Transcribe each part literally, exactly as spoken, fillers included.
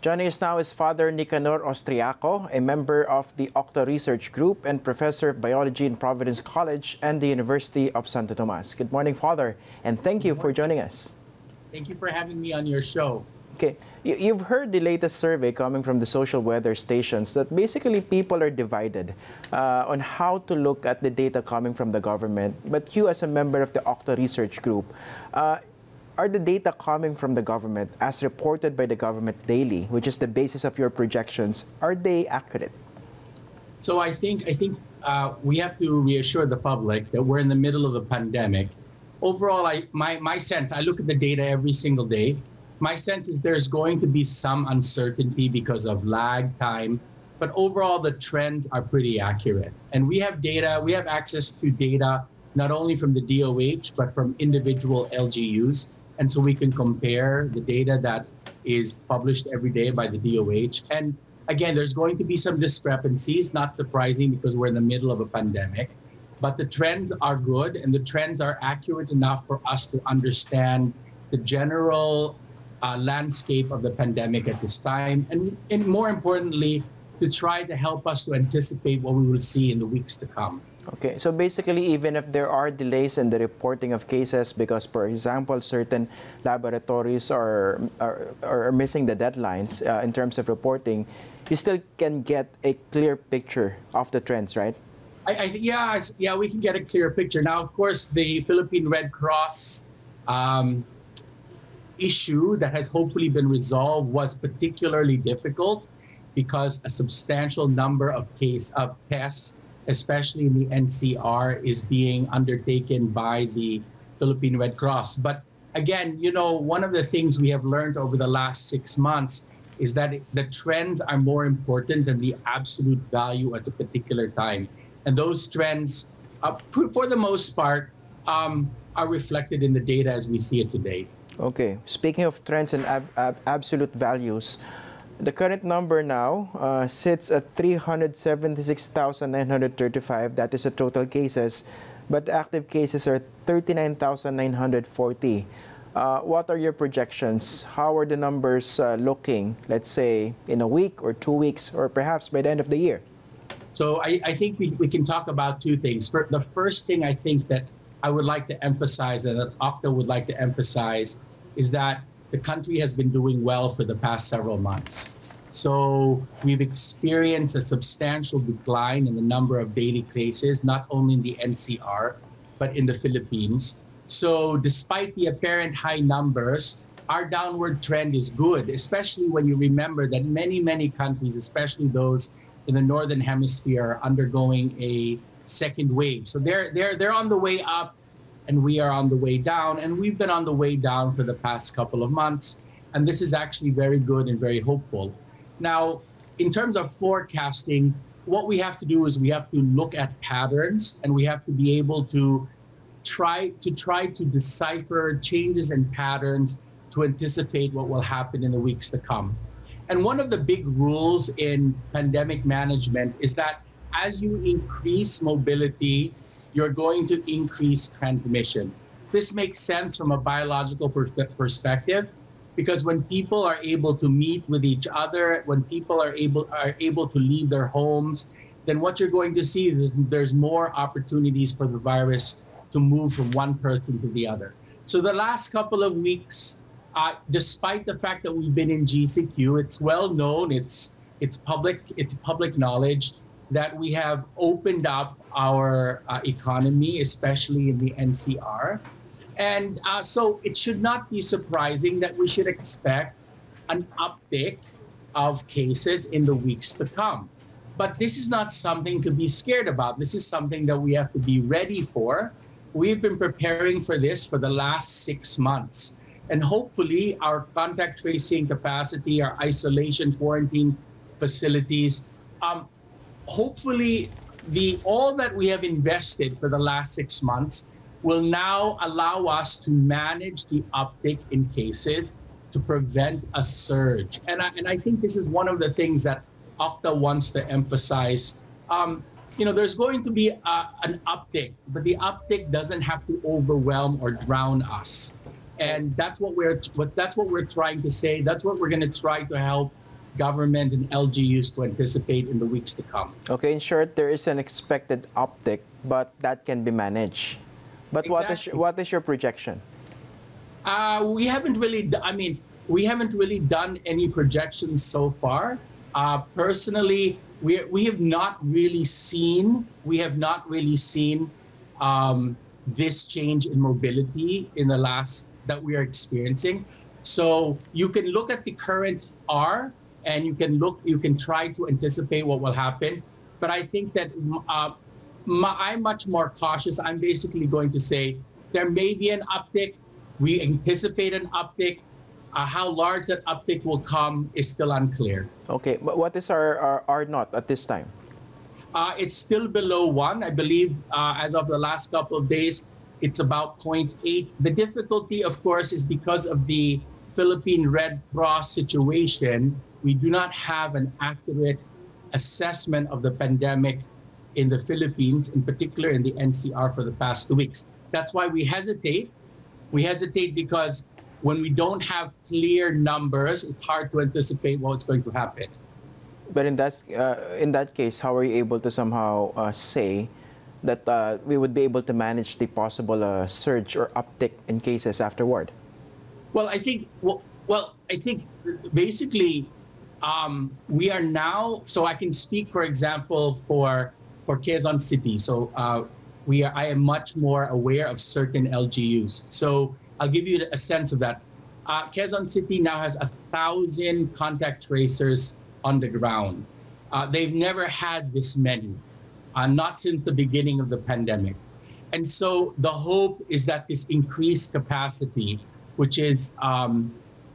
Joining us now is Father Nicanor Austriaco, a member of the Octa Research Group and Professor of Biology in Providence College and the University of Santo Tomas. Good morning, Father, and thank you for joining us. Thank you for having me on your show. Okay, you, you've heard the latest survey coming from the social weather stations that basically people are divided uh, on how to look at the data coming from the government. But you, as a member of the Octa Research Group, uh, are the data coming from the government as reported by the government daily, which is the basis of your projections, are they accurate? So I think I think uh, we have to reassure the public that we're in the middle of a pandemic. Overall, I, my, my sense, I look at the data every single day. My sense is there's going to be some uncertainty because of lag time, but overall the trends are pretty accurate. And we have data, we have access to data not only from the D O H, but from individual L G Us. And so we can compare the data that is published every day by the D O H. And again, there's going to be some discrepancies, not surprising because we're in the middle of a pandemic. But the trends are good and the trends are accurate enough for us to understand the general uh, landscape of the pandemic at this time. And, and more importantly, to try to help us to anticipate what we will see in the weeks to come. Okay, so basically, even if there are delays in the reporting of cases because, for example, certain laboratories are, are, are missing the deadlines uh, in terms of reporting, you still can get a clear picture of the trends, right? I, I, yeah, yeah, we can get a clear picture. Now, of course, the Philippine Red Cross um, issue that has hopefully been resolved was particularly difficult because a substantial number of case of tests, especially in the N C R, is being undertaken by the Philippine Red Cross. But again, you know, one of the things we have learned over the last six months is that the trends are more important than the absolute value at a particular time. And those trends, uh, for the most part, um, are reflected in the data as we see it today. Okay, speaking of trends and ab ab absolute values, the current number now uh, sits at three hundred seventy-six thousand nine hundred thirty-five. That is the total cases, but active cases are thirty-nine thousand nine hundred forty. Uh, what are your projections? How are the numbers uh, looking, let's say, in a week or two weeks, or perhaps by the end of the year? So I, I think we, we can talk about two things. For the first thing I think that I would like to emphasize and that Octa would like to emphasize is that the country has been doing well for the past several months. So we've experienced a substantial decline in the number of daily cases, not only in the N C R, but in the Philippines. So despite the apparent high numbers, our downward trend is good, especially when you remember that many, many countries, especially those in the Northern Hemisphere, are undergoing a second wave. So they're, they're, they're on the way up, and we are on the way down, and we've been on the way down for the past couple of months, and this is actually very good and very hopeful. Now, in terms of forecasting, what we have to do is we have to look at patterns, and we have to be able to try to try to decipher changes in patterns to anticipate what will happen in the weeks to come. And one of the big rules in pandemic management is that as you increase mobility, you're going to increase transmission. This makes sense from a biological per perspective, because when people are able to meet with each other, when people are able are able to leave their homes, then what you're going to see is there's more opportunities for the virus to move from one person to the other. So the last couple of weeks, uh, despite the fact that we've been in G C Q, it's well known, it's it's public, it's public knowledge that we have opened up our uh, economy, especially in the N C R. And uh, so it should not be surprising that we should expect an uptick of cases in the weeks to come. But this is not something to be scared about. This is something that we have to be ready for. We've been preparing for this for the last six months. And hopefully our contact tracing capacity, our isolation quarantine facilities, um, hopefully the all that we have invested for the last six months will now allow us to manage the uptick in cases to prevent a surge. And I, and I think this is one of the things that Octa wants to emphasize. Um, you know, there's going to be a, an uptick, but the uptick doesn't have to overwhelm or drown us. And that's what we're what that's what we're trying to say. That's what we're going to try to help government and L G Us to anticipate in the weeks to come. Okay, in short, there is an expected uptick, but that can be managed. But what is Exactly. what is your projection? Uh, we haven't really, d- I mean, we haven't really done any projections so far. Uh, personally, we, we have not really seen, we have not really seen um, this change in mobility in the last, that we are experiencing. So you can look at the current R and you can look, you can try to anticipate what will happen. But I think that uh, my, I'm much more cautious. I'm basically going to say there may be an uptick. We anticipate an uptick. Uh, how large that uptick will come is still unclear. Okay, but what is our our R naught at this time? Uh, it's still below one. I believe uh, as of the last couple of days, it's about zero point eight. The difficulty, of course, is because of the Philippine Red Cross situation. We do not have an accurate assessment of the pandemic in the Philippines, in particular in the N C R for the past two weeks. That's why we hesitate. We hesitate because when we don't have clear numbers, it's hard to anticipate what's going to happen. But in that uh, in that case, how are you able to somehow uh, say that uh, we would be able to manage the possible uh, surge or uptick in cases afterward? Well, I think well, well I think basically um, we are now. So I can speak, for example, for for Quezon City. So uh, we are. I am much more aware of certain L G Us. So I'll give you a sense of that. Uh, Quezon City now has a thousand contact tracers on the ground. Uh, they've never had this many, uh, not since the beginning of the pandemic. And so the hope is that this increased capacity, which is um,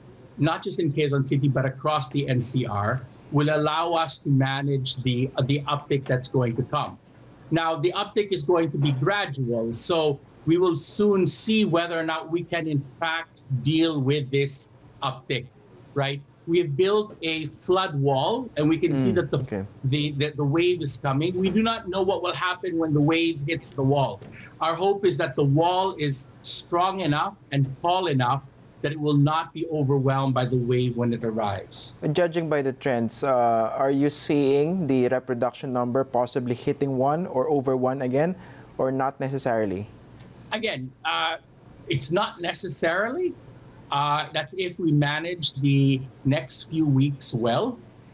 not just in Quezon City, but across the N C R, will allow us to manage the, uh, the uptick that's going to come. Now, the uptick is going to be gradual, so we will soon see whether or not we can, in fact, deal with this uptick, right? We have built a flood wall, and we can see Mm, that the, okay. the, the, the wave is coming. We do not know what will happen when the wave hits the wall. Our hope is that the wall is strong enough and tall enough that it will not be overwhelmed by the wave when it arrives. Judging by the trends, uh, are you seeing the reproduction number possibly hitting one or over one again, or not necessarily? Again, uh, it's not necessarily. Uh, that's if we manage the next few weeks well.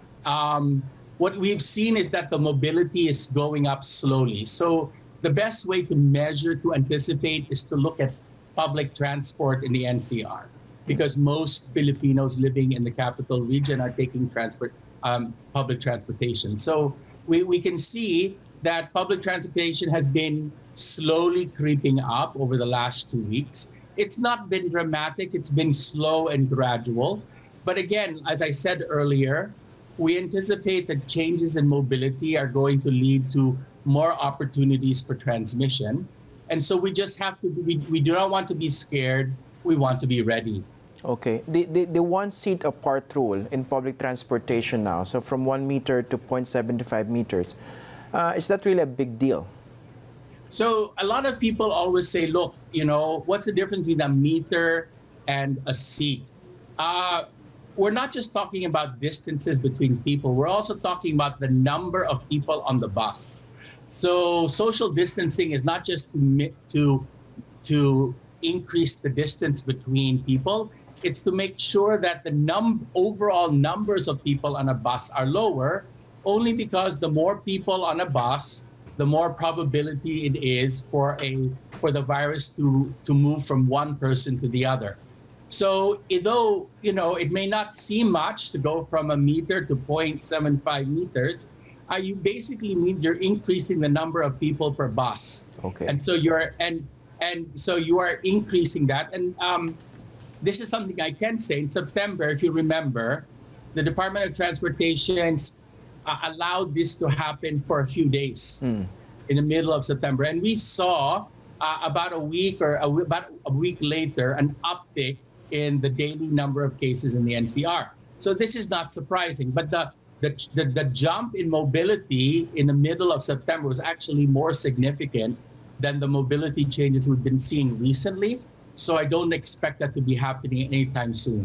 Um, what we've seen is that the mobility is going up slowly. So the best way to measure, to anticipate, is to look at public transport in the N C R, because most Filipinos living in the capital region are taking transport, um, public transportation. So we, we can see that public transportation has been slowly creeping up over the last two weeks. It's not been dramatic, it's been slow and gradual. But again, as I said earlier, we anticipate that changes in mobility are going to lead to more opportunities for transmission. And so we just have to, we, we do not want to be scared, we want to be ready. Okay. The, the, the one seat apart rule in public transportation now, so from one meter to zero point seven five meters, uh, is that really a big deal? So a lot of people always say, look, you know, what's the difference between a meter and a seat? Uh, we're not just talking about distances between people. We're also talking about the number of people on the bus. So social distancing is not just to, mi- to, to increase the distance between people. It's to make sure that the num- overall numbers of people on a bus are lower, only because the more people on a bus, the more probability it is for a for the virus to to move from one person to the other. So though you know it may not seem much to go from a meter to zero point seven five meters, uh, you basically mean you're increasing the number of people per bus. Okay. And so you're and and so you are increasing that. And um, this is something I can say. In September, if you remember, the Department of Transportation uh, allowed this to happen for a few days Mm. in the middle of September, and we saw uh, about a week or a, about a week later an uptick in the daily number of cases in the N C R. So this is not surprising, but the the, the, the jump in mobility in the middle of September was actually more significant than the mobility changes we've been seeing recently. So I don't expect that to be happening anytime soon.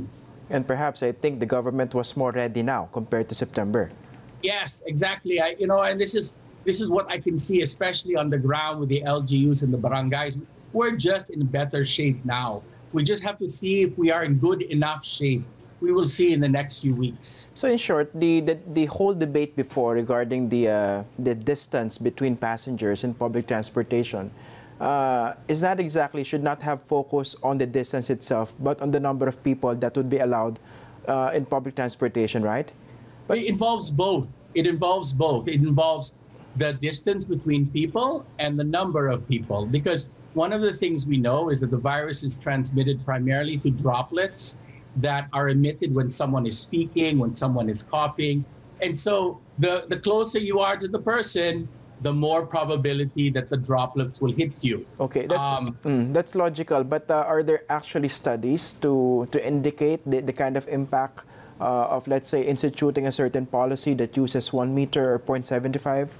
And perhaps I think the government was more ready now compared to September. Yes, exactly. I, you know, and this is this is what I can see, especially on the ground with the L G Us and the barangays. We're just in better shape now. We just have to see if we are in good enough shape. We will see in the next few weeks. So in short, the, the, the whole debate before regarding the, uh, the distance between passengers in public transportation uh, is not exactly, should not have focus on the distance itself, but on the number of people that would be allowed uh, in public transportation, right? But it involves both. It involves both. It involves the distance between people and the number of people. Because one of the things we know is that the virus is transmitted primarily through droplets that are emitted when someone is speaking, when someone is coughing. And so the, the closer you are to the person, the more probability that the droplets will hit you. Okay, that's, um, mm, that's logical. But uh, are there actually studies to, to indicate the, the kind of impact uh, of, let's say, instituting a certain policy that uses one meter or zero point seven five?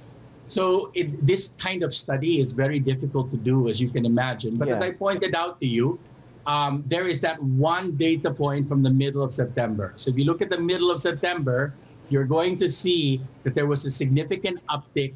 So it, this kind of study is very difficult to do, as you can imagine. But yeah. as I pointed out to you, um, there is that one data point from the middle of September. So if you look at the middle of September, you're going to see that there was a significant uptick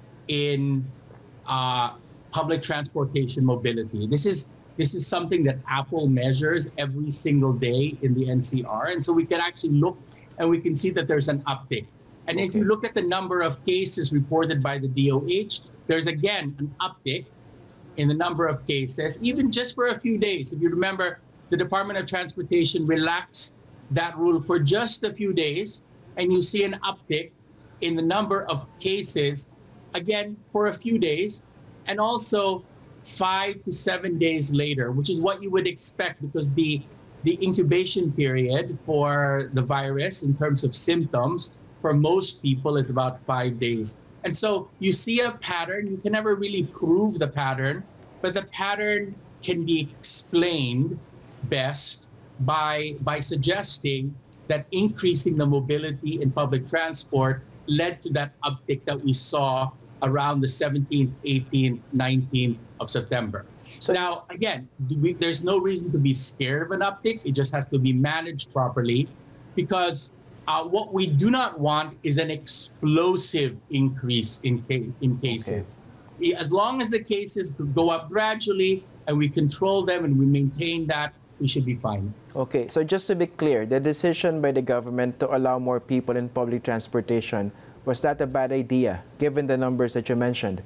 in uh, public transportation mobility. This is this is something that Apple measures every single day in the N C R. And so we can actually look and we can see that there's an uptick. And okay. if you look at the number of cases reported by the D O H, there's again an uptick in the number of cases, even just for a few days. If you remember, the Department of Transportation relaxed that rule for just a few days, and you see an uptick in the number of cases, again, for a few days, and also five to seven days later, which is what you would expect because the, the incubation period for the virus in terms of symptoms for most people is about five days. And so you see a pattern. You can never really prove the pattern, but the pattern can be explained best by, by suggesting that increasing the mobility in public transport led to that uptick that we saw around the seventeenth, eighteenth, nineteenth of September. So now, again, we, there's no reason to be scared of an uptick. It just has to be managed properly because Uh, what we do not want is an explosive increase in, ca in cases. Okay. As long as the cases go up gradually and we control them and we maintain that, we should be fine. Okay, so just to be clear, the decision by the government to allow more people in public transportation, was that a bad idea, given the numbers that you mentioned?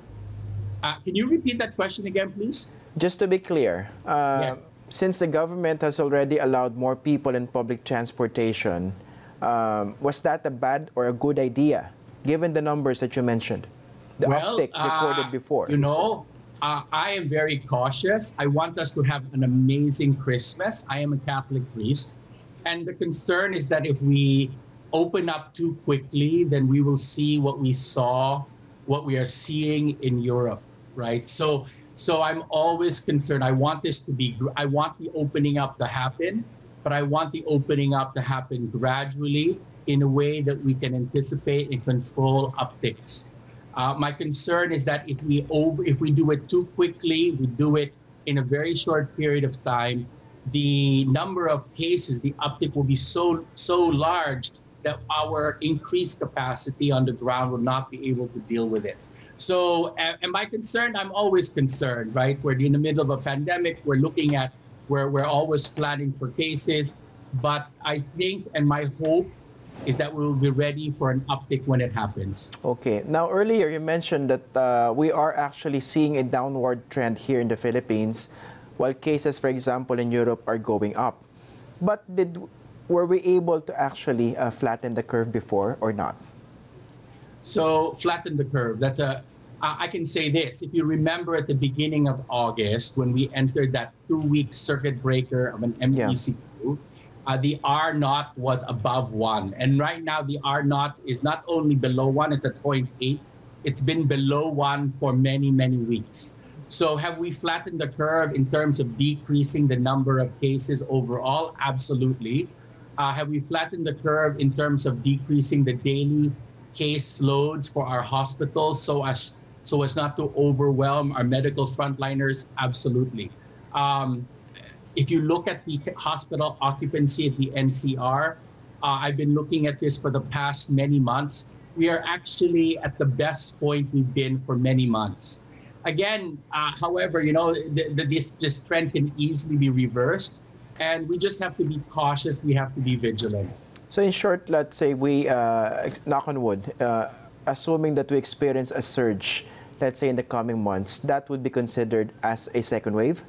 Uh, can you repeat that question again, please? Just to be clear, uh, yeah. since the government has already allowed more people in public transportation, Um, was that a bad or a good idea, given the numbers that you mentioned? The well, uptick recorded uh, before. You know, uh, I am very cautious. I want us to have an amazing Christmas. I am a Catholic priest. And the concern is that if we open up too quickly, then we will see what we saw, what we are seeing in Europe, right? So, so I'm always concerned. I want this to be, I want the opening up to happen. But I want the opening up to happen gradually in a way that we can anticipate and control upticks. Uh, my concern is that if we over, if we do it too quickly, we do it in a very short period of time, the number of cases, the uptick will be so so large that our increased capacity on the ground will not be able to deal with it. So, am I concerned? I'm always concerned, right? We're in the middle of a pandemic. We're looking at Where we're always planning for cases, but I think and my hope is that we will be ready for an uptick when it happens. Okay. Now, earlier you mentioned that uh, we are actually seeing a downward trend here in the Philippines, while cases, for example, in Europe are going up. But did were we able to actually uh, flatten the curve before or not? So, flatten the curve. That's a Uh, I can say this, if you remember at the beginning of August, when we entered that two-week circuit breaker of an M P C Q, yeah. uh, the R naught was above one. And right now, the R naught is not only below one, it's at zero point eight. It's been below one for many, many weeks. So have we flattened the curve in terms of decreasing the number of cases overall? Absolutely. Uh, have we flattened the curve in terms of decreasing the daily case loads for our hospitals so as so as not to overwhelm our medical frontliners? Absolutely. Um, if you look at the hospital occupancy at the N C R, uh, I've been looking at this for the past many months. We are actually at the best point we've been for many months. Again, uh, however, you know, the, the, this, this trend can easily be reversed, and we just have to be cautious. We have to be vigilant. So in short, let's say we, uh, knock on wood, uh, assuming that we experience a surge, let's say in the coming months, that would be considered as a second wave?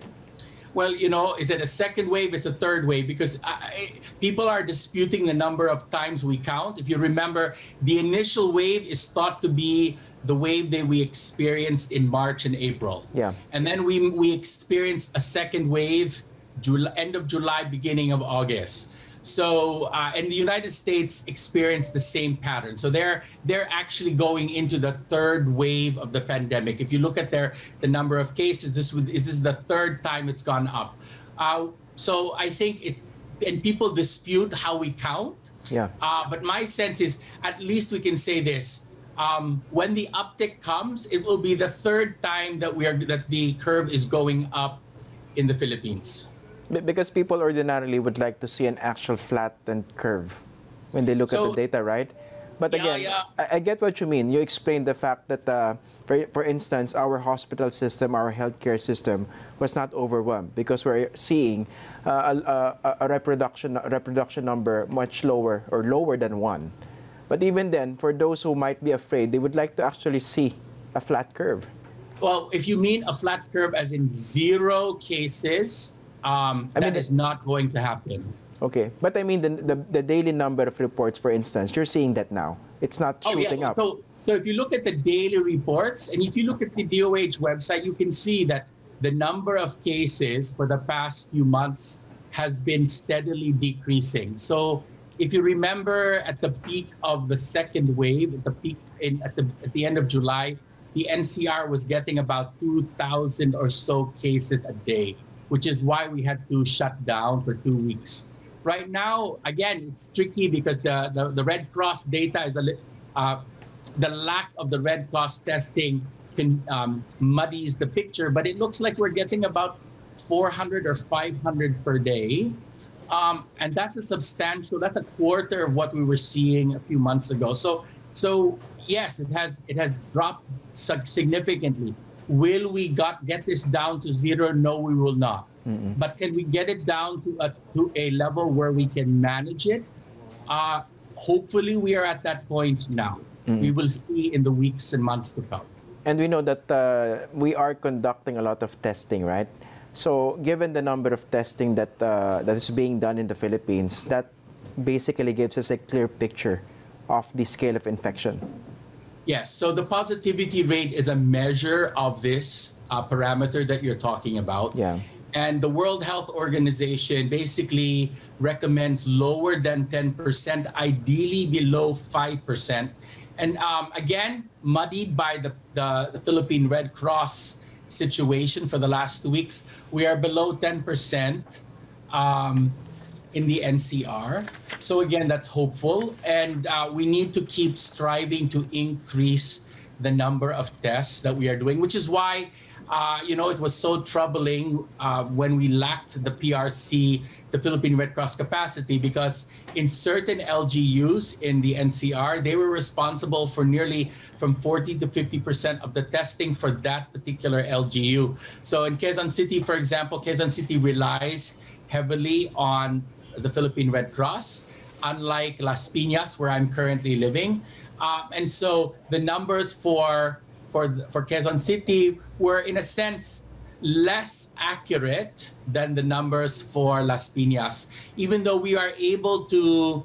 Well, you know, is it a second wave? It's a third wave, because I, people are disputing the number of times we count. If you remember, the initial wave is thought to be the wave that we experienced in March and April. Yeah. And then we we experienced a second wave, July, end of July, beginning of August. So, uh, and the United States experienced the same pattern. So they're they're actually going into the third wave of the pandemic. If you look at their the number of cases, this would is this the third time it's gone up. Uh, so I think it's, and people dispute how we count. Yeah. Uh, but my sense is, at least we can say this: um, when the uptick comes, it will be the third time that we are that the curve is going up in the Philippines. Because people ordinarily would like to see an actual flattened curve when they look So, at the data, right? But yeah, again, yeah. I, I get what you mean. You explained the fact that, uh, for, for instance, our hospital system, our healthcare system was not overwhelmed because we're seeing uh, a, a, a reproduction a reproduction number much lower or lower than one. But even then, for those who might be afraid, they would like to actually see a flat curve. Well, if you mean a flat curve as in zero cases, Um, I mean, that is not going to happen. Okay, but I mean the, the the daily number of reports, for instance, you're seeing that now. It's not shooting oh, yeah. up. So, so if you look at the daily reports, and if you look at the D O H website, you can see that the number of cases for the past few months has been steadily decreasing. So if you remember, at the peak of the second wave, at the peak in at the at the end of July, the N C R was getting about two thousand or so cases a day, which is why we had to shut down for two weeks. Right now, again, it's tricky because the, the, the Red Cross data is a uh, the lack of the Red Cross testing can um, muddies the picture, but it looks like we're getting about four hundred or five hundred per day. Um, and that's a substantial, that's a quarter of what we were seeing a few months ago. So, so yes, it has, it has dropped significantly. Will we got, get this down to zero? No, we will not. Mm-mm. But can we get it down to a, to a level where we can manage it? Uh, hopefully, we are at that point now. Mm-mm. We will see in the weeks and months to come. And we know that uh, we are conducting a lot of testing, right? So given the number of testing that, uh, that is being done in the Philippines, that basically gives us a clear picture of the scale of infection. Yes, so the positivity rate is a measure of this uh, parameter that you're talking about. Yeah. And the World Health Organization basically recommends lower than ten percent, ideally below five percent. And um, again, muddied by the, the, the Philippine Red Cross situation for the last two weeks, we are below ten percent um, in the N C R. So again, that's hopeful, and uh, we need to keep striving to increase the number of tests that we are doing, which is why, uh, you know, it was so troubling uh, when we lacked the P R C, the Philippine Red Cross capacity, because in certain L G Us in the N C R, they were responsible for nearly from forty to fifty percent of the testing for that particular L G U. So in Quezon City, for example, Quezon City relies heavily on the Philippine Red Cross, unlike Las Piñas, where I'm currently living. Um, and so the numbers for, for, for Quezon City were, in a sense, less accurate than the numbers for Las Piñas, even though we are able to,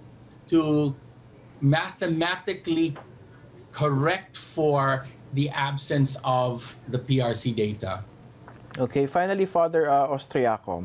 to mathematically correct for the absence of the P R C data. Okay, finally, Father uh, Austriaco,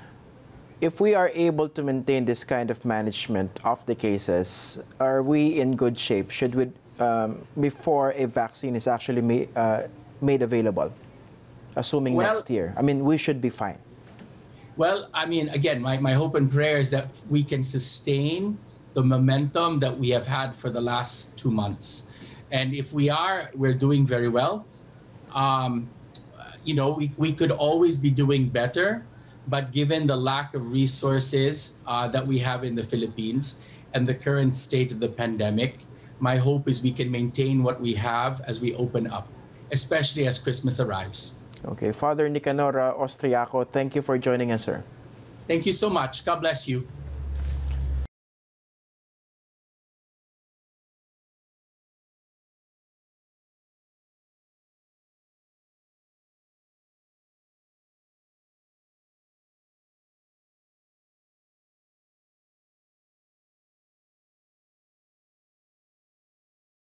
if we are able to maintain this kind of management of the cases, are we in good shape? Should we, um, before a vaccine is actually ma uh, made available, assuming well, next year? I mean, we should be fine. Well, I mean, again, my, my hope and prayer is that we can sustain the momentum that we have had for the last two months. And if we are, we're doing very well. Um, you know, we, we could always be doing better. But given the lack of resources uh, that we have in the Philippines and the current state of the pandemic, my hope is we can maintain what we have as we open up, especially as Christmas arrives. Okay, Father Nicanor uh, Austriaco, thank you for joining us, sir. Thank you so much. God bless you.